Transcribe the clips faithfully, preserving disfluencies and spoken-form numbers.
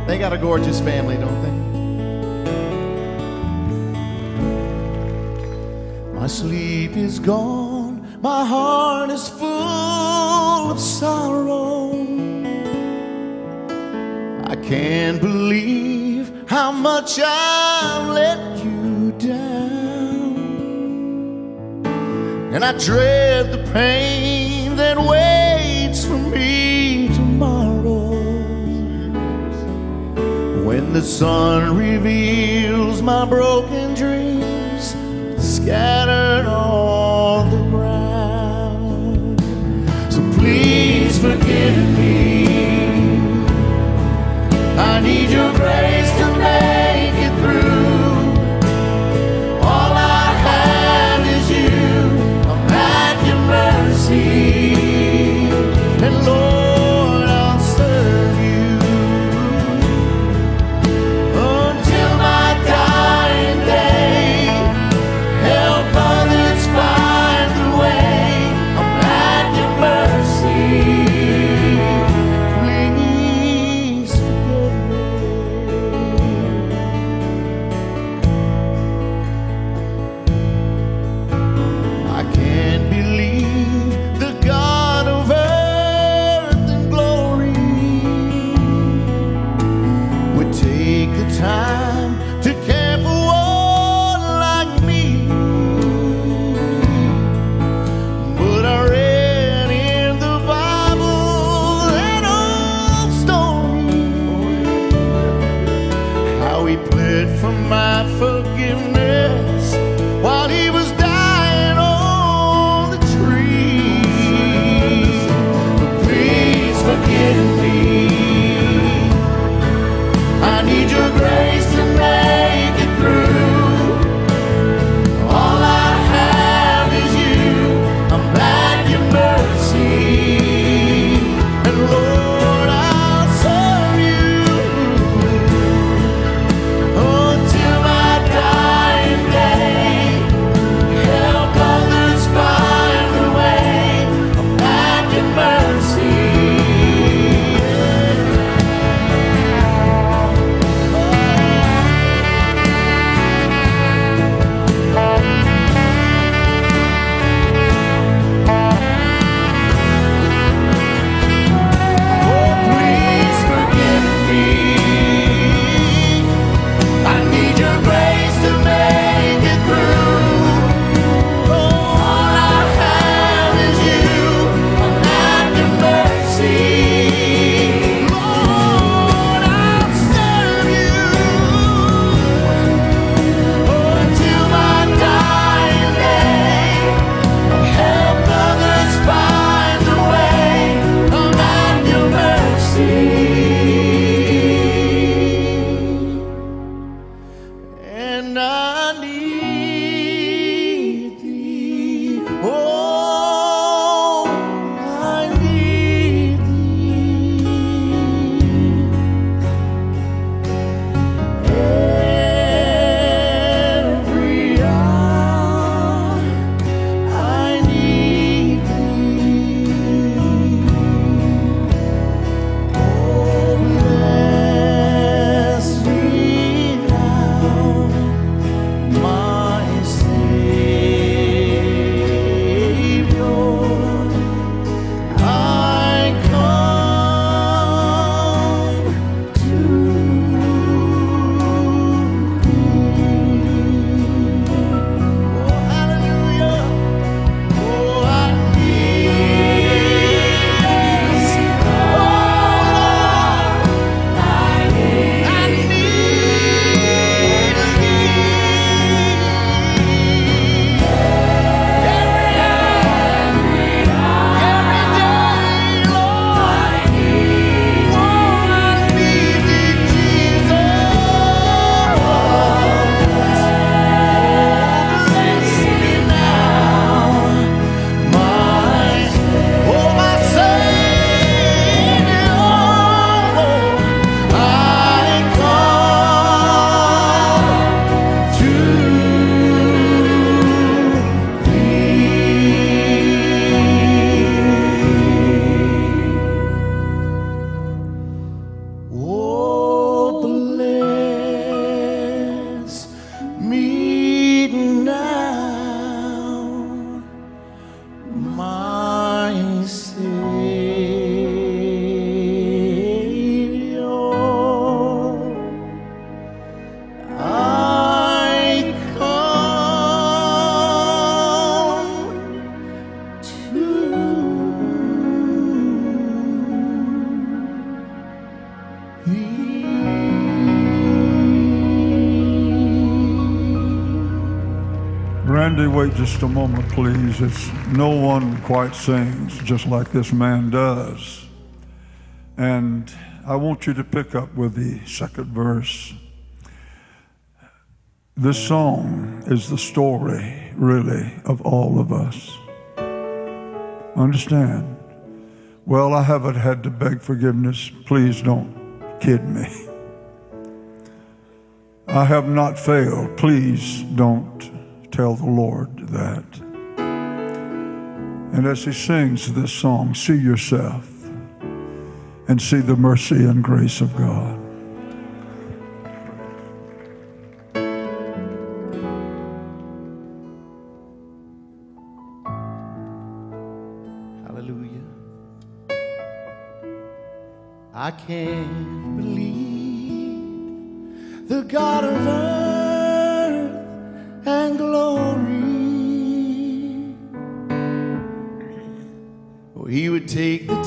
They got a gorgeous family, don't they? My sleep is gone, my heart is full of sorrow. I can't believe how much I've let you down, and I dread the pain that waits for me tomorrow, when the sun reveals my broken dreams scattered on the ground. So please forgive me, I need your grace to make it through. All I have is you, I'm at your mercy, and Lord, I'll serve you until my dying day. Help others find the way, I'm at your mercy. Please forgive me. I can't believe the God of earth and glory would take the time to care for one like me. But I read in the Bible an old story, how he pled for my forgiveness while he was dying on the tree. Please forgive me, I need your grace to make it through. All I have is you, I'm at your mercy, and Lord, I'll serve you until my dying day. Help others find the way, I'm at your mercy. Oh, please forgive me, I need your grace to make it through. All I have is you, I'm at your mercy. Lord, I'll serve you until my dying day. Help others find the way, I'm at your mercy. And I need thee, oh, I need thee. Every hour I need thee. Oh, bless me now, my Savior. I come to thee. Oh, hallelujah. Oh, I need thee. Oh, Lord, I need thee. Every hour, every day, Lord, I need thee. Oh, I need thee, Jesus. Oh, bless me now, my oh, my Savior. I come to thee. Oh, Randy, wait just a moment, please. It's no one quite sings just like this man does. And I want you to pick up with the second verse. This song is the story, really, of all of us. Understand? Well, I haven't had to beg forgiveness. Please don't kid me. I have not failed. Please don't tell the Lord that. And as he sings this song, see yourself and see the mercy and grace of God. Hallelujah. I can't believe the God of earth and glory, oh, he would take the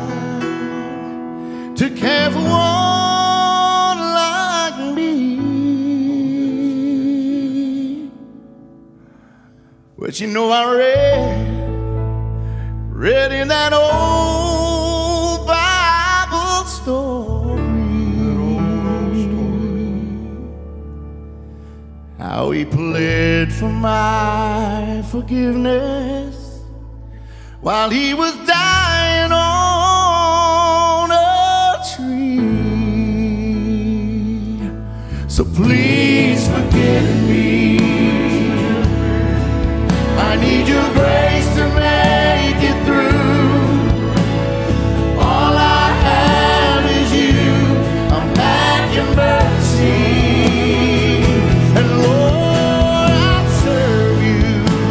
time to care for one like me. But you know, I read read in that old Bible story, how he pled for my forgiveness while he was dying on a tree. So please forgive me. I need your grace to make it through. All I have is you. I'm at your mercy. And Lord, I'll serve you.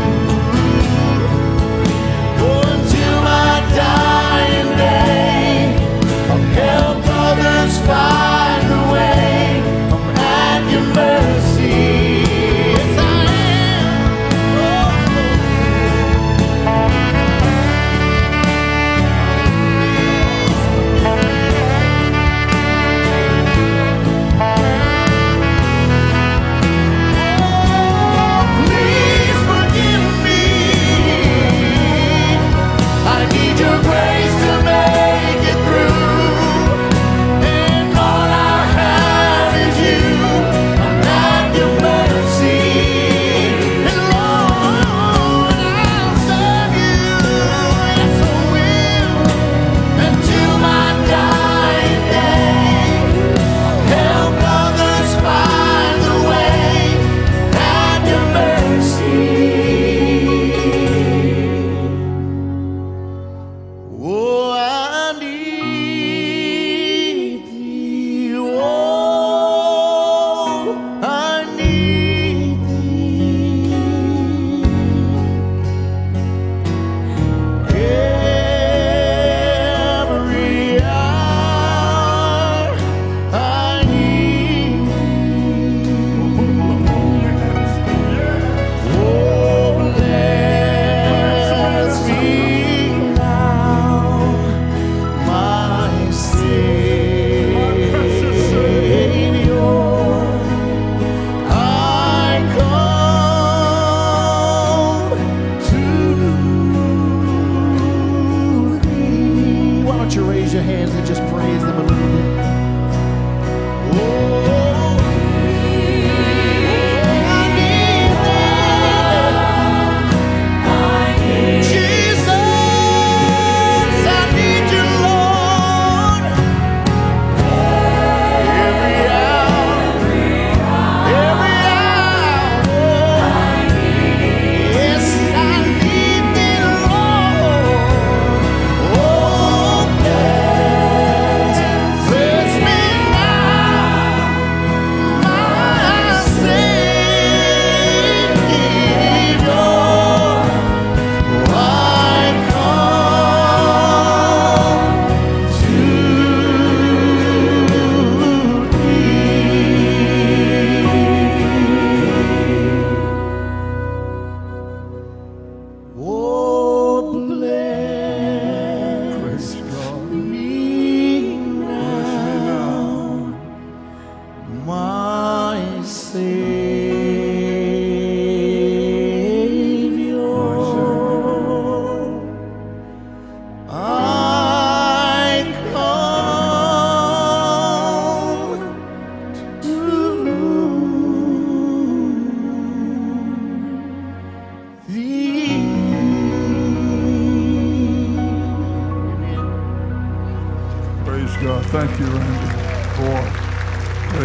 Oh, until my dying day, I'll help others find the way. I'm at your mercy. Yes, I am. Oh,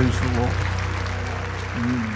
Praise the Lord. Mm.